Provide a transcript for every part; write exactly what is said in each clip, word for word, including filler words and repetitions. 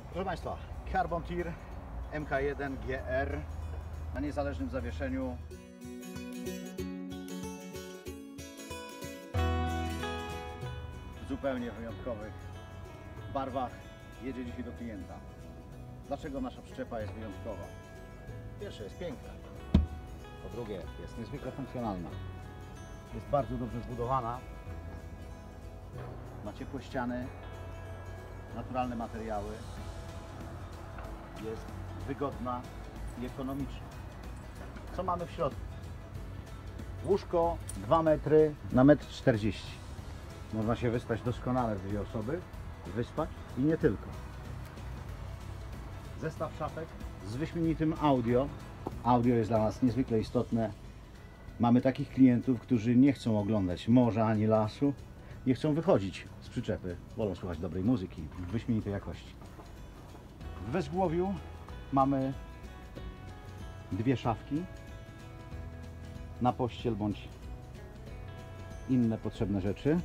Proszę Państwa, Carbon Tir M K jeden G R na niezależnym zawieszeniu. W zupełnie wyjątkowych barwach jedzie dzisiaj do klienta. Dlaczego nasza przyczepa jest wyjątkowa? Po pierwsze, jest piękna. Po drugie, jest niezwykle funkcjonalna. Jest bardzo dobrze zbudowana. Ma ciepłe ściany, naturalne materiały. Jest wygodna i ekonomiczna. Co mamy w środku? Łóżko dwa metry na metr czterdzieści. Można się wyspać doskonale w dwie osoby, wyspać i nie tylko. Zestaw szafek z wyśmienitym audio. Audio jest dla nas niezwykle istotne. Mamy takich klientów, którzy nie chcą oglądać morza ani lasu, nie chcą wychodzić z przyczepy, wolą słuchać dobrej muzyki w wyśmienitej jakości. W wezgłowiu mamy dwie szafki na pościel bądź inne potrzebne rzeczy.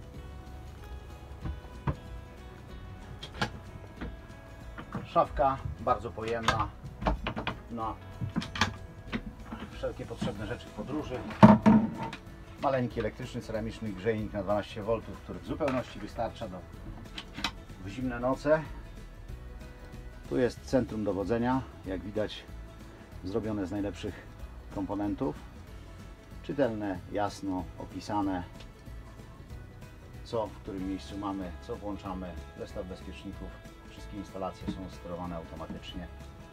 Szafka bardzo pojemna na wszelkie potrzebne rzeczy w podróży. Maleńki elektryczny, ceramiczny grzejnik na dwanaście woltów, który w zupełności wystarcza do w zimne noce. Tu jest centrum dowodzenia, jak widać zrobione z najlepszych komponentów. Czytelne, jasno opisane, co w którym miejscu mamy, co włączamy. Zestaw bezpieczników. Wszystkie instalacje są sterowane automatycznie.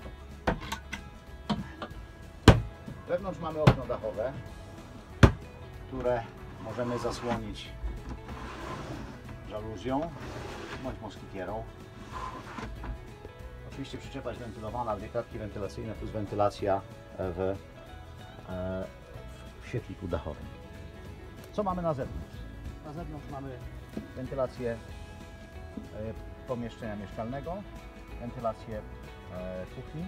Wewnątrz mamy okno dachowe, które możemy zasłonić żaluzją bądź moskitierą. Oczywiście przyczepa jest wentylowana, dwie klatki wentylacyjne plus wentylacja w, w świetliku dachowym. Co mamy na zewnątrz? Na zewnątrz mamy wentylację pomieszczenia mieszkalnego, wentylację kuchni,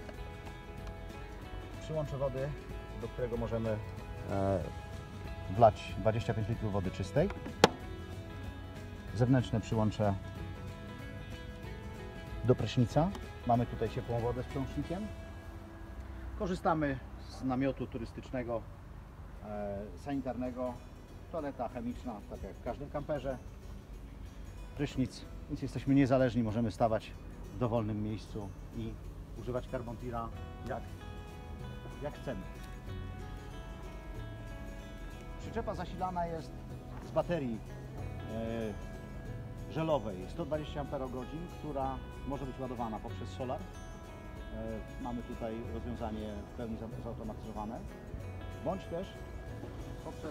przyłącze wody, do którego możemy wlać dwadzieścia pięć litrów wody czystej, zewnętrzne przyłącze do prysznica. Mamy tutaj ciepłą wodę z prącznikiem. Korzystamy z namiotu turystycznego, e, sanitarnego, toaleta chemiczna, tak jak w każdym kamperze, prysznic, więc jesteśmy niezależni, możemy stawać w dowolnym miejscu i używać Carbon Tira jak, jak chcemy. Przyczepa zasilana jest z baterii e, żelowej sto dwadzieścia amperogodzin, która może być ładowana poprzez solar. E, mamy tutaj rozwiązanie w pełni zautomatyzowane, bądź też poprzez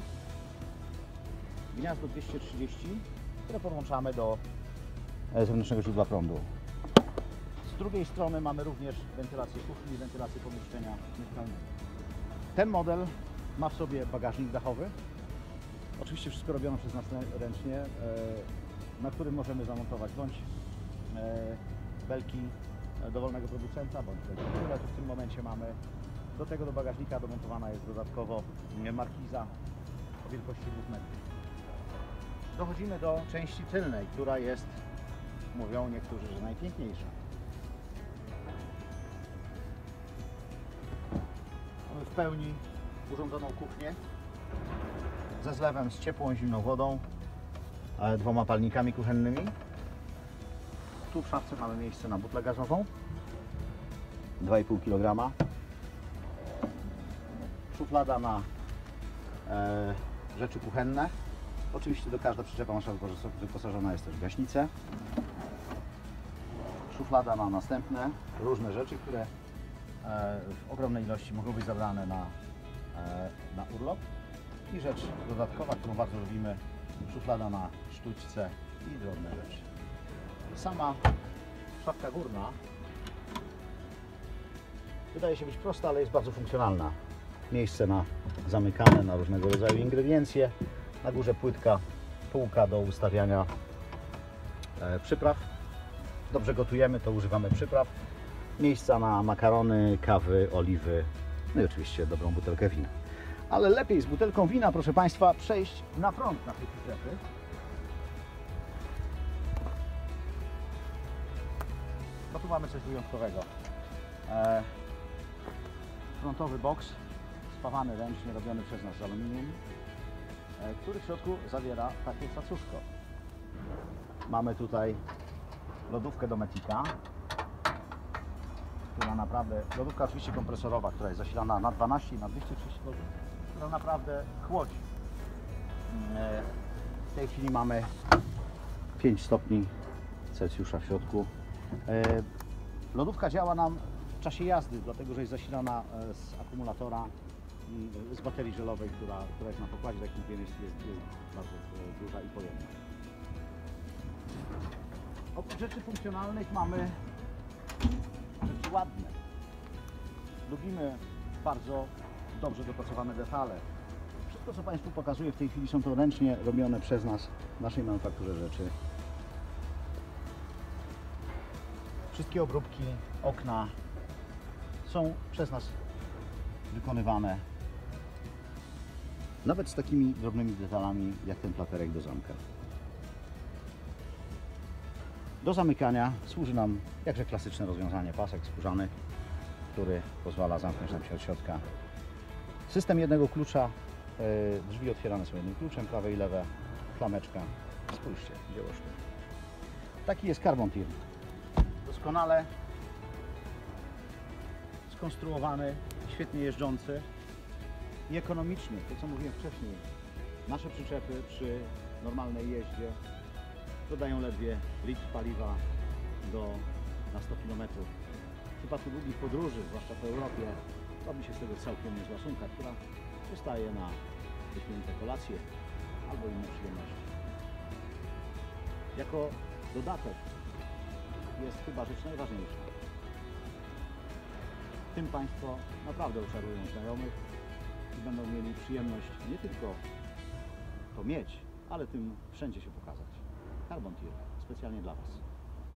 gniazdo dwieście trzydzieści, które podłączamy do zewnętrznego źródła prądu. Z drugiej strony mamy również wentylację kuchni i wentylację pomieszczenia mieszkalnego. Ten model ma w sobie bagażnik dachowy. Oczywiście wszystko robione przez nas ręcznie, na którym możemy zamontować bądź belki dowolnego producenta, bądź belki, które tu w tym momencie mamy. Do tego do bagażnika domontowana jest dodatkowo markiza o wielkości dwóch metrów. Dochodzimy do części tylnej, która jest, mówią niektórzy, że najpiękniejsza. Mamy w pełni urządzoną kuchnię ze zlewem z ciepłą i zimną wodą, dwoma palnikami kuchennymi. Tu w szafce mamy miejsce na butlę gazową dwa i pół kilograma. Szuflada na e, rzeczy kuchenne. Oczywiście do każda przyczepa nasza wyposażona jest też w gaśnicę. Szuflada na następne różne rzeczy, które e, w ogromnej ilości mogą być zabrane na, e, na urlop. I rzecz dodatkowa, którą bardzo lubimy, szuflada na sztućce i drobne rzeczy. Sama szafka górna wydaje się być prosta, ale jest bardzo funkcjonalna. Miejsce na zamykane na różnego rodzaju ingrediencje. Na górze płytka, półka do ustawiania e, przypraw. Dobrze gotujemy, to używamy przypraw. Miejsca na makarony, kawy, oliwy, no i oczywiście dobrą butelkę wina. Ale lepiej z butelką wina, proszę Państwa, przejść na front naszej przyczepy. tu mamy coś wyjątkowego. E, frontowy boks, spawany ręcznie, robiony przez nas z aluminium, e, który w środku zawiera takie cacuszko. Mamy tutaj lodówkę Dometica, która naprawdę, lodówka oczywiście kompresorowa, która jest zasilana na dwanaście i na dwieście trzydzieści godzin, która naprawdę chłodzi. E, w tej chwili mamy pięć stopni Celsjusza w środku. E, lodówka działa nam w czasie jazdy, dlatego że jest zasilana z akumulatora, z baterii żelowej, która, która jest na pokładzie, tak jak mówiłem, jest, jest, jest bardzo duża i pojemna. Oprócz rzeczy funkcjonalnych mamy rzeczy ładne. Lubimy bardzo dobrze dopracowane detale. Wszystko, co Państwu pokazuję w tej chwili, są to ręcznie robione przez nas w naszej manufakturze rzeczy. Wszystkie obróbki, okna są przez nas wykonywane. Nawet z takimi drobnymi detalami, jak ten platerek do zamka. Do zamykania służy nam jakże klasyczne rozwiązanie, pasek skórzany, który pozwala zamknąć nam się od środka. System jednego klucza, drzwi otwierane są jednym kluczem, prawe i lewe, klameczka. Spójrzcie, dzieło sztuki. Taki jest Carbon Tir. Doskonale skonstruowany, świetnie jeżdżący i ekonomiczny. To, co mówiłem wcześniej, nasze przyczepy przy normalnej jeździe dodają ledwie litr paliwa do, na sto kilometrów. W przypadku długich podróży, zwłaszcza po Europie, robi się z tego całkiem niezła sumka, która zostaje na wyśmienite kolacje albo inne przyjemności. Jako dodatek jest chyba rzecz najważniejsza. Tym Państwo naprawdę oczarują znajomych i będą mieli przyjemność nie tylko to mieć, ale tym wszędzie się pokazać. Carbon Tir, specjalnie dla Was.